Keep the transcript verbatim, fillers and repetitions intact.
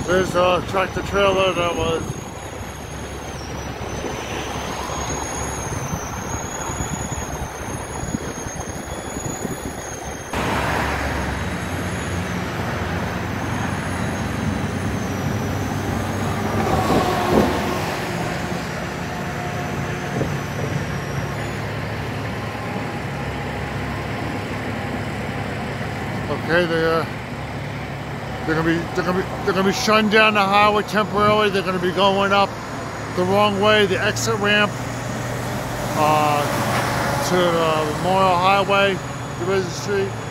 There's a tractor trailer that was okay. They're they're gonna be they're gonna be they're gonna be shutting down the highway temporarily. They're gonna be going up the wrong way, the exit ramp uh, to uh, Memorial Highway, Division Street.